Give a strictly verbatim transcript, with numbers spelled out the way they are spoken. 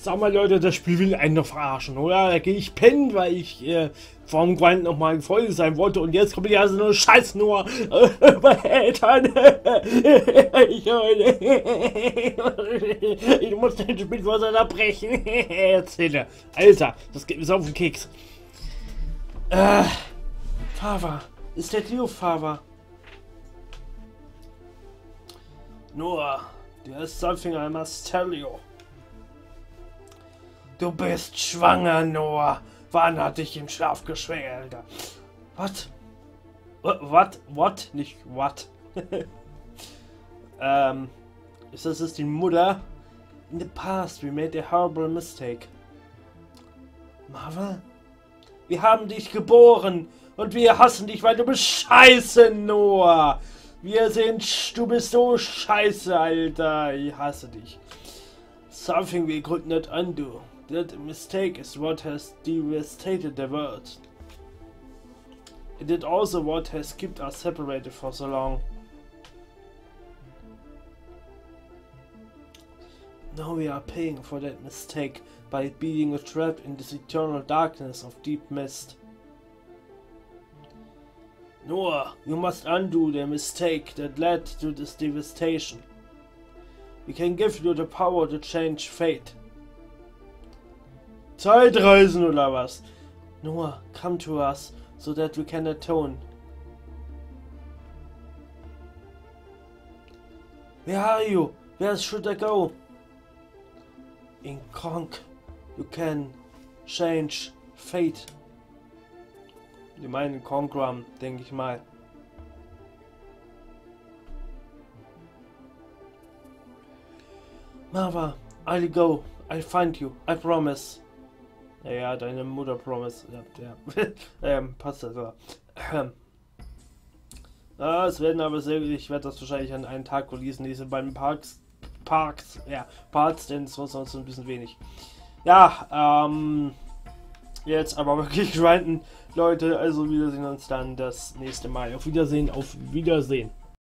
Sag mal Leute, das Spiel will einen noch verarschen, oder? Da gehe ich pennen, weil ich äh, vorm Grind noch mal in Folge sein wollte und jetzt kommt die also nur Scheiß nur äh, bei Eltern. ich, ich muss den Spiel vor seiner brechen. Erzähle. Alter, das geht mir so auf den Keks. Äh, Fava. Ist der Leo Fava? Noah, there's something I must tell you. Du bist schwanger, Noah. Wann hat dich im Schlaf geschwängert, Alter? What? What? What? Nicht what? ähm, ist das ist die Mutter? In the past we made a horrible mistake. Marvel? Wir haben dich geboren und wir hassen dich, weil du bist scheiße, Noah. Wir sind, du bist so scheiße, Alter. Ich hasse dich. Something we could not undo. That mistake is what has devastated the world. It is also what has kept us separated for so long. Now we are paying for that mistake by being trapped in this eternal darkness of deep mist. Noah, you must undo the mistake that led to this devastation. We can give you the power to change fate. Zeitreisen oder was? Noah, come to us so that we can atone. Where are you? Where should I go? In Kronk, you can change fate. Die meinen Konkram, denke ich mal. Mava, I'll go. I'll find you. I promise. Ja, deine Mutter promise. Ja, ja. ähm, passt das so. Ähm. Ja, es werden aber sehr, ich werde das wahrscheinlich an einen Tag releasen, diese beiden Parks, Parks, ja, Parts, denn es war sonst ein bisschen wenig. Ja, ähm, jetzt aber wirklich grinden, Leute, also wir sehen uns dann das nächste Mal. Auf Wiedersehen, auf Wiedersehen.